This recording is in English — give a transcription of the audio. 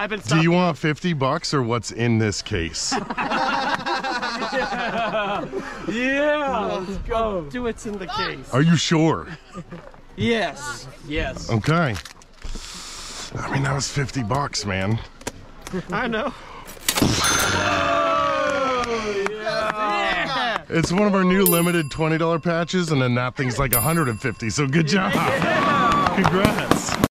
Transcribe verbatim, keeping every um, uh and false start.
I've been Do you want fifty bucks or what's in this case? yeah. Yeah. Let's go. Do what's in the case. Are you sure? Yes. Yes. Okay. I mean, that was fifty bucks, man. I know. Oh, yeah. It's one of our new limited twenty dollar patches, and then that thing's like one hundred fifty, so good job. Yeah. Congrats.